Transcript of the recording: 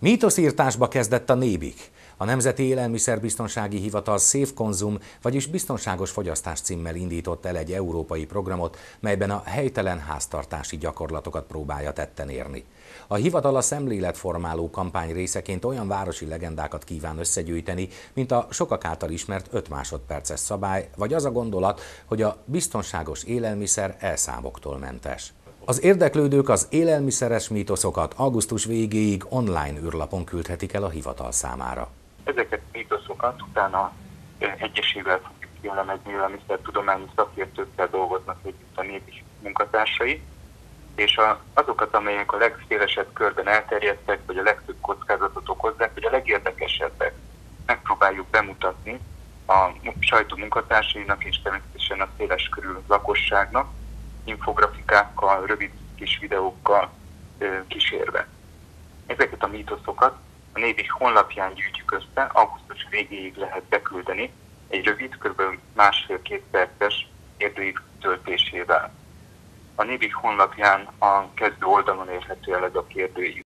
Mítoszírtásba kezdett a Nébik. A Nemzeti Élelmiszerbiztonsági Hivatal Safe Consum, vagyis Biztonságos Fogyasztás címmel indított el egy európai programot, melyben a helytelen háztartási gyakorlatokat próbálja tetten érni. A hivatal a szemléletformáló kampány részeként olyan városi legendákat kíván összegyűjteni, mint a sokak által ismert 5 másodperces szabály, vagy az a gondolat, hogy a biztonságos élelmiszer elszámoktól mentes. Az érdeklődők az élelmiszeres mítoszokat augusztus végéig online űrlapon küldhetik el a hivatal számára. Ezeket a mítoszokat utána egyesével fogjuk kielemezni, élelmiszertudományi szakértőkkel dolgoznak együtt a Nébik munkatársai, és azokat, amelyek a legszélesebb körben elterjedtek, vagy a legtöbb kockázatot okozzák, vagy a legérdekesebbek megpróbáljuk bemutatni a sajtó munkatársainak és természetesen a széles körű lakosságnak, infografikákkal, rövid kis videókkal kísérve. Ezeket a mítoszokat a Nébik honlapján gyűjtjük össze, augusztus végéig lehet beküldeni egy rövid, kb. 1,5-2 perces kérdőív töltésével. A Nébik honlapján a kezdő oldalon érhető el ez a kérdőív.